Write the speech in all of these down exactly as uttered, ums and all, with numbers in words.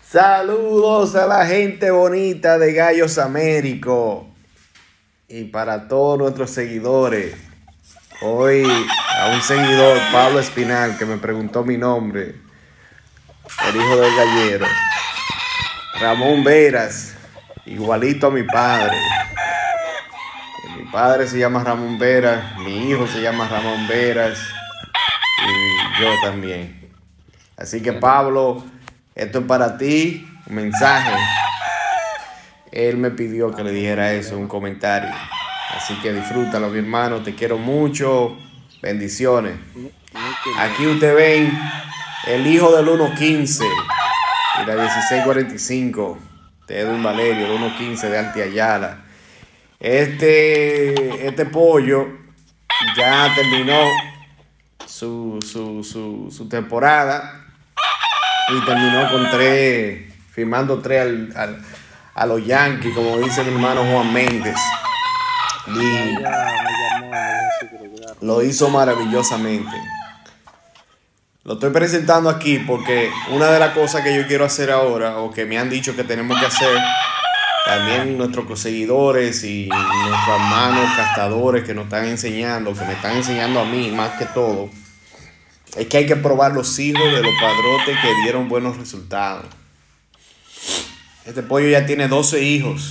Saludos a la gente bonita de Gallos Américo y para todos nuestros seguidores. Hoy a un seguidor, Pablo Espinal, que me preguntó mi nombre, el hijo del gallero. Ramón Veras, igualito a mi padre. Mi padre se llama Ramón Veras, mi hijo se llama Ramón Veras y yo también. Así que Pablo, esto es para ti, un mensaje. Él me pidió que le dijera eso, un comentario. Así que disfrútalo, mi hermano, te quiero mucho. Bendiciones. Aquí ustedes ven el hijo del uno quince y la dieciséis cuarenta y cinco de Edwin Valerio, el uno quince de Alti Ayala. Este, este pollo ya terminó su, su, su, su temporada y terminó con tres, firmando tres al, al, a los Yankees, como dice mi hermano Juan Méndez. Y lo hizo maravillosamente. Lo estoy presentando aquí porque una de las cosas que yo quiero hacer ahora, o que me han dicho que tenemos que hacer, también nuestros seguidores y nuestros hermanos castadores que nos están enseñando, que me están enseñando a mí más que todo, es que hay que probar los hijos de los padrotes que dieron buenos resultados. Este pollo ya tiene doce hijos.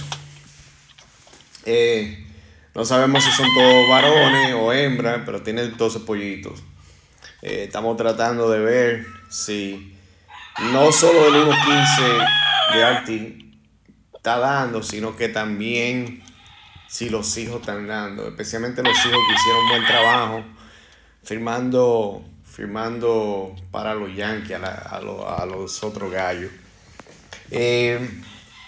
Eh, no sabemos si son todos varones o hembras, pero tiene doce pollitos. Eh, estamos tratando de ver si no solo el uno quince de Arti está dando, sino que también si los hijos están dando, especialmente los hijos que hicieron buen trabajo firmando, firmando para los Yankees, a, la, a, lo, a los otros gallos. Eh,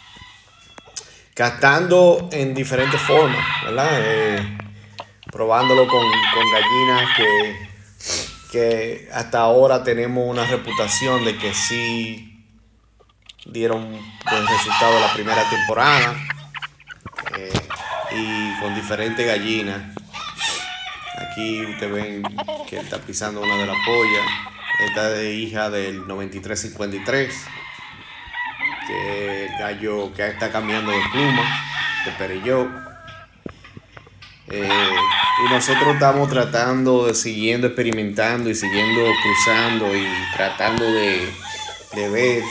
Castando en diferentes formas, ¿verdad? Eh, probándolo con, con gallinas que, que hasta ahora tenemos una reputación de que sí dieron buen resultado la primera temporada, eh, y con diferentes gallinas. Aquí ustedes ven que está pisando una de las pollas. Esta es hija del noventa y tres cincuenta y tres, que el gallo que está cambiando de pluma, de Perelló. Eh, y nosotros estamos tratando de siguiendo experimentando y siguiendo cruzando y tratando de, de ver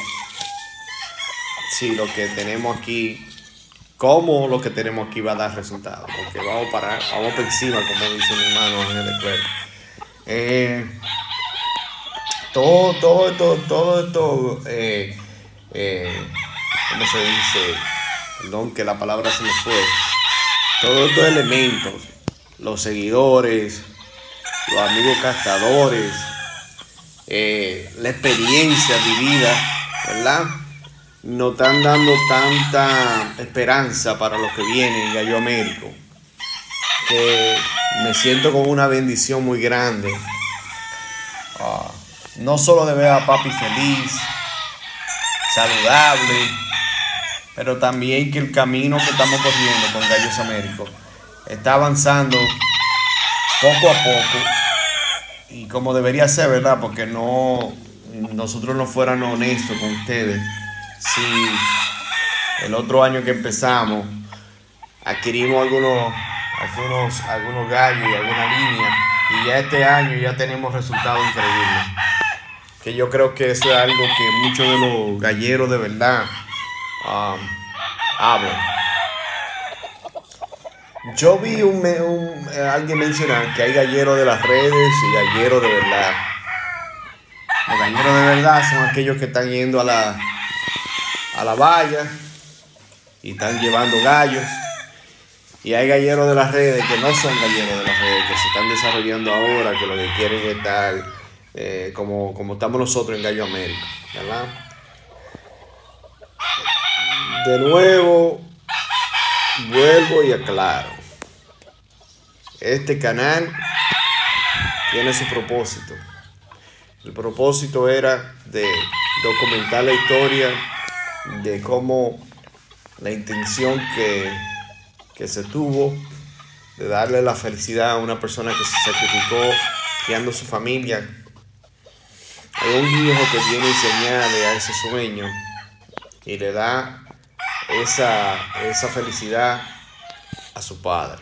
si lo que tenemos aquí, cómo lo que tenemos aquí va a dar resultados, porque vamos para, vamos por encima, como dice mi hermano Ángel de Cuero. Eh, todo, todo, todo, todo esto, eh, eh, ¿cómo se dice? Perdón, que la palabra se me fue. Todos estos elementos, los seguidores, los amigos castadores, eh, la experiencia vivida, ¿verdad? Nos están dando tanta esperanza para los que vienen en Gallo Américo, que me siento con una bendición muy grande. Uh, no solo de ver a papi feliz, saludable, pero también que el camino que estamos corriendo con Gallos Américo está avanzando poco a poco y como debería ser, ¿verdad? Porque no, nosotros no fuéramos honestos con ustedes si el otro año que empezamos adquirimos algunos, algunos, algunos gallos y alguna línea, y ya este año ya tenemos resultados increíbles, que yo creo que eso es algo que muchos de los galleros de verdad um, hablan. Yo vi un, un, alguien mencionar que hay galleros de las redes y galleros de verdad. Los galleros de verdad son aquellos que están yendo a la, a la valla y están llevando gallos. Y hay galleros de las redes que no son galleros de las redes, que se están desarrollando ahora, que lo que quieren es estar eh, como, como estamos nosotros en Gallo Américo, ¿verdad? De nuevo, vuelvo y aclaro. Este canal tiene su propósito. El propósito era de documentar la historia de cómo la intención que, que se tuvo de darle la felicidad a una persona que se sacrificó criando su familia. Hay un hijo que viene y se añade a ese sueño y le da esa, esa felicidad a su padre.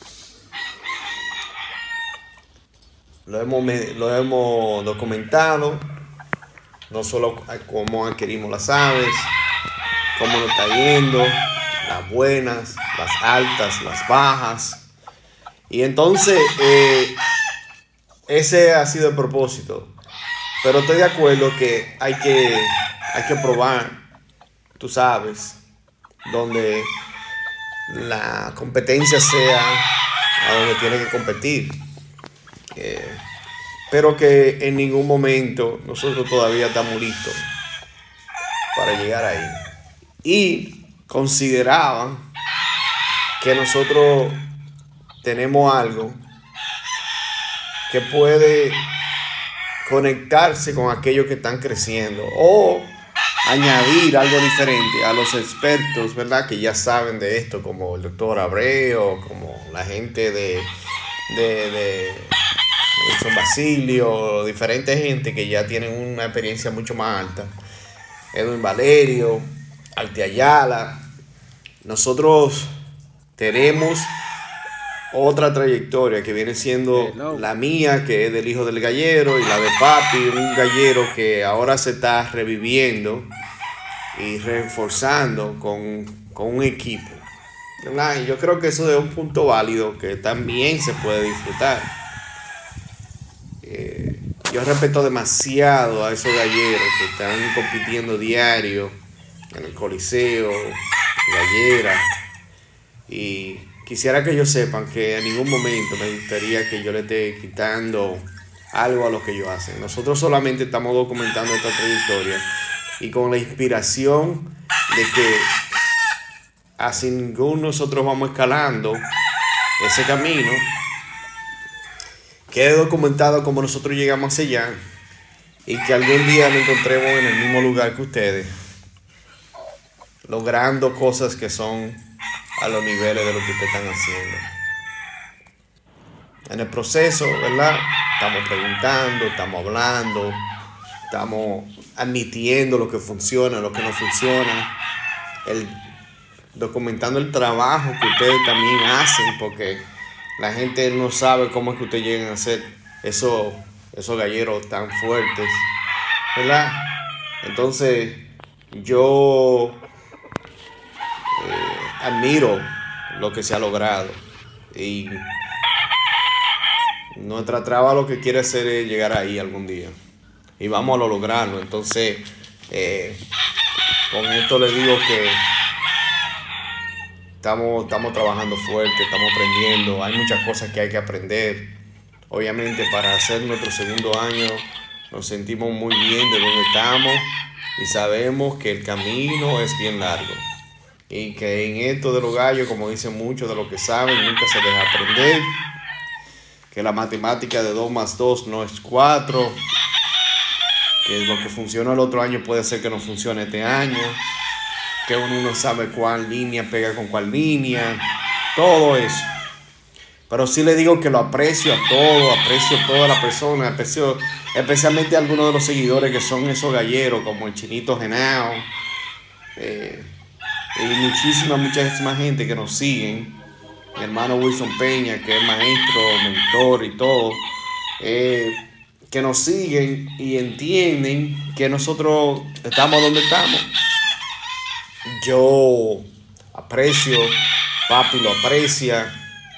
Lo hemos, lo hemos documentado, no solo cómo adquirimos las aves, cómo nos está yendo, las buenas, las altas, las bajas. Y entonces, eh, ese ha sido el propósito. Pero estoy de acuerdo que hay que, hay que probar, tú sabes, donde la competencia sea a donde tiene que competir. Eh, pero que en ningún momento nosotros todavía estamos listos para llegar ahí. Y consideraban que nosotros tenemos algo que puede conectarse con aquellos que están creciendo o añadir algo diferente a los expertos, ¿verdad? Que ya saben de esto, como el doctor Abreu, como la gente de, de, de Wilson Basilio, diferentes gente que ya tienen una experiencia mucho más alta. Edwin Valerio, Alti Ayala. Nosotros tenemos otra trayectoria que viene siendo Hello. la mía, que es del hijo del gallero, y la de papi, un gallero que ahora se está reviviendo y reforzando con, con un equipo, ¿verdad? Y yo creo que eso es un punto válido que también se puede disfrutar. Eh, yo respeto demasiado a esos galleros que están compitiendo diario en el Coliseo, Gallera, y quisiera que ellos sepan que en ningún momento me gustaría que yo le esté quitando algo a lo que ellos hacen. Nosotros solamente estamos documentando esta trayectoria y con la inspiración de que así ninguno nosotros vamos escalando ese camino, quede documentado como nosotros llegamos hacia allá y que algún día nos encontremos en el mismo lugar que ustedes, logrando cosas que son a los niveles de lo que ustedes están haciendo. En el proceso, ¿verdad? Estamos preguntando, estamos hablando, estamos admitiendo lo que funciona, lo que no funciona, el, documentando el trabajo que ustedes también hacen, porque la gente no sabe cómo es que ustedes llegan a ser esos, esos galleros tan fuertes, ¿verdad? Entonces, yo eh, admiro lo que se ha logrado y nuestra traba lo que quiere hacer es llegar ahí algún día y vamos a lograrlo. Entonces, eh, con esto les digo que Estamos, estamos trabajando fuerte, estamos aprendiendo, hay muchas cosas que hay que aprender. Obviamente para hacer nuestro segundo año nos sentimos muy bien de donde estamos y sabemos que el camino es bien largo. Y que en esto de los gallos, como dicen muchos de los que saben, nunca se deja aprender. Que la matemática de dos más dos no es cuatro. Que lo que funciona el otro año puede ser que no funcione este año. Que uno no sabe cuál línea pega con cuál línea, todo eso. Pero sí le digo que lo aprecio a todo, aprecio a toda la persona, aprecio especialmente a algunos de los seguidores que son esos galleros, como el Chinito Genao, eh, y muchísima, muchísima gente que nos siguen. Mi hermano Wilson Peña, que es maestro, mentor y todo, eh, que nos siguen y entienden que nosotros estamos donde estamos. Yo aprecio, papi lo aprecia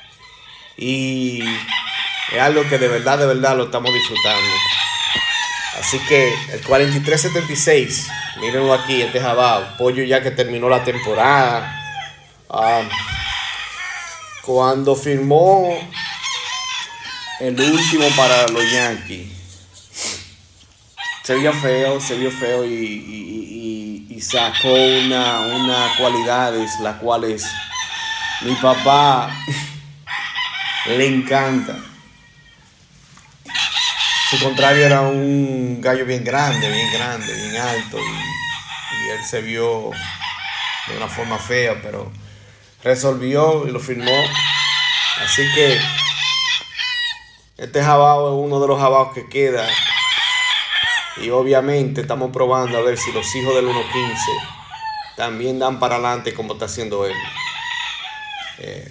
y es algo que de verdad, de verdad lo estamos disfrutando. Así que el cuarenta y tres setenta y seis, mírenlo aquí, este jabao, pollo ya que terminó la temporada. Um, cuando firmó el último para los Yankees, se vio feo, se vio feo y, y, y, y sacó una, una cualidades las cuales mi papá le encanta. Su contrario era un gallo bien grande, bien grande, bien alto y, y él se vio de una forma fea, pero resolvió y lo firmó. Así que este jabao es uno de los jabaos que queda. Y obviamente estamos probando a ver si los hijos del uno quince también dan para adelante como está haciendo él. Eh,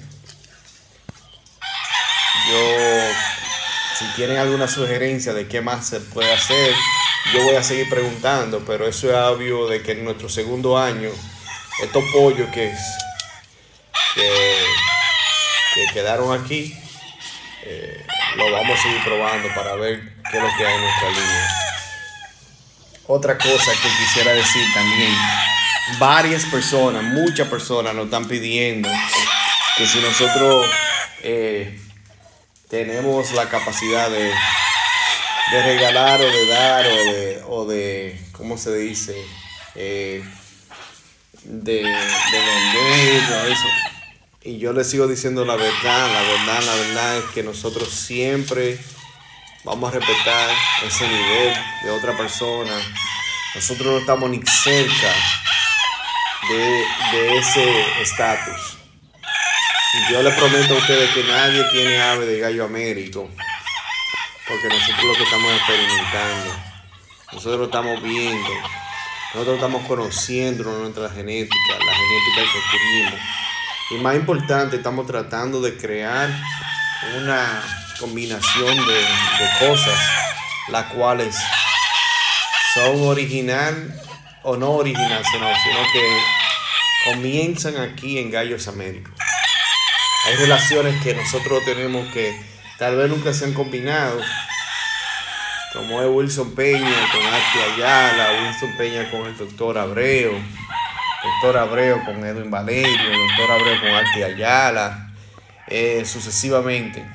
yo, si tienen alguna sugerencia de qué más se puede hacer, yo voy a seguir preguntando, pero eso es obvio de que en nuestro segundo año, estos pollos que, que, que quedaron aquí, eh, lo vamos a seguir probando para ver qué es lo que hay en nuestra línea. Otra cosa que quisiera decir también, varias personas, muchas personas nos están pidiendo que si nosotros eh, tenemos la capacidad de, de regalar o de dar o de, o de ¿cómo se dice? Eh, de, de vender, todo eso. Y yo les sigo diciendo la verdad, la verdad, la verdad es que nosotros siempre vamos a respetar ese nivel de otra persona. Nosotros no estamos ni cerca de, de ese estatus. Y yo les prometo a ustedes que nadie tiene ave de gallo américo, porque nosotros lo que estamos experimentando, nosotros lo estamos viendo, nosotros estamos conociendo nuestra genética, la genética que adquirimos. Y más importante, estamos tratando de crear una combinación de, de cosas, las cuales son original o no original, sino, sino que comienzan aquí en Gallos Américos. Hay relaciones que nosotros tenemos que tal vez nunca se han combinado, como es Wilson Peña con Arti Ayala, Wilson Peña con el doctor Abreu, doctor Abreu con Edwin Valerio, doctor Abreu con Arti Ayala, eh, sucesivamente.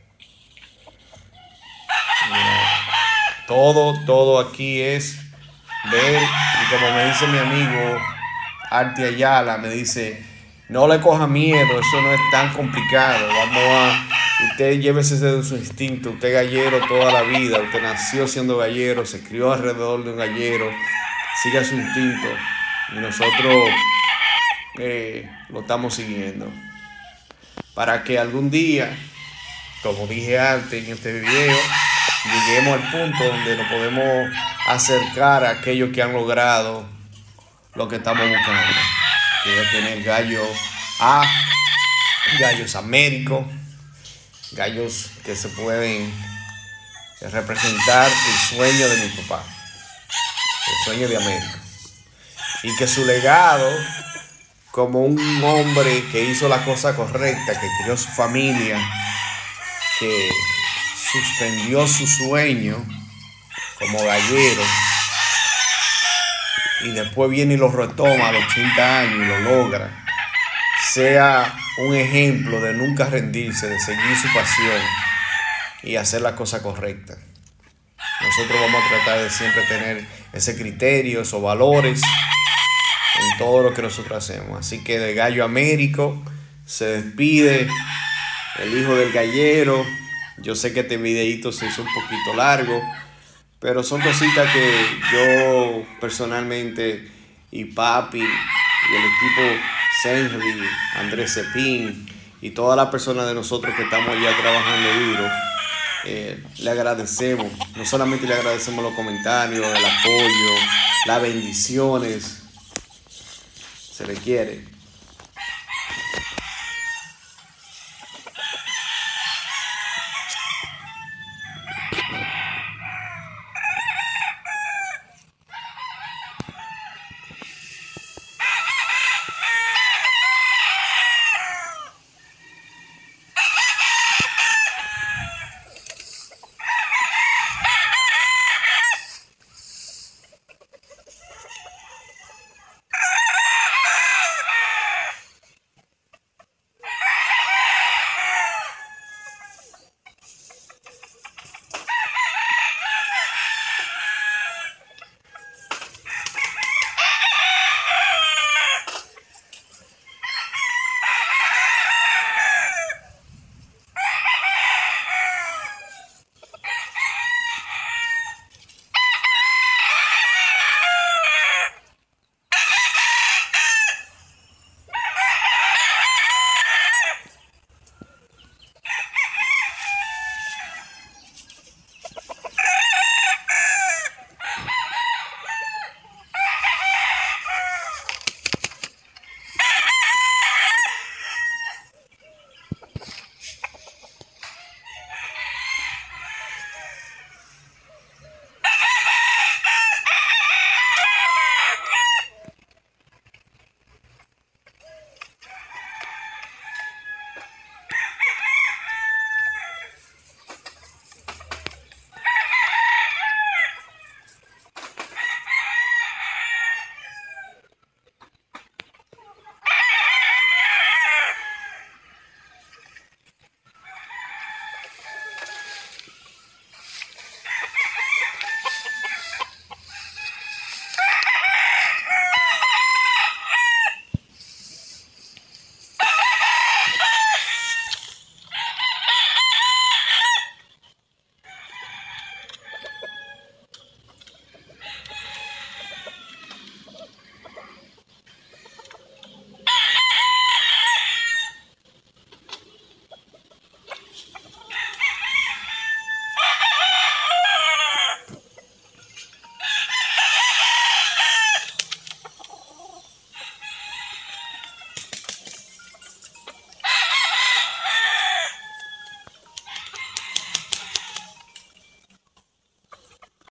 Todo, todo aquí es ver, y como me dice mi amigo Arti Ayala, me dice, no le coja miedo, eso no es tan complicado, vamos a, usted llévese de su instinto, usted es gallero toda la vida, usted nació siendo gallero, se crió alrededor de un gallero, siga su instinto, y nosotros eh, lo estamos siguiendo, para que algún día, como dije antes en este video, lleguemos al punto donde nos podemos acercar a aquellos que han logrado lo que estamos buscando, que es tener gallos A, gallos américos, gallos que se pueden representar el sueño de mi papá, el sueño de América, y que su legado como un hombre que hizo la cosa correcta, que crió su familia, que suspendió su sueño como gallero y después viene y lo retoma a los ochenta años y lo logra, sea un ejemplo de nunca rendirse, de seguir su pasión y hacer la cosa correcta. Nosotros vamos a tratar de siempre tener ese criterio, esos valores en todo lo que nosotros hacemos. Así que de Gallo Américo se despide el hijo del gallero. Yo sé que este videito se hizo un poquito largo, pero son cositas que yo personalmente y papi y el equipo Senri, Andrés Cepín y todas las personas de nosotros que estamos ya trabajando duro, eh, le agradecemos. No solamente le agradecemos los comentarios, el apoyo, las bendiciones, se le quiere.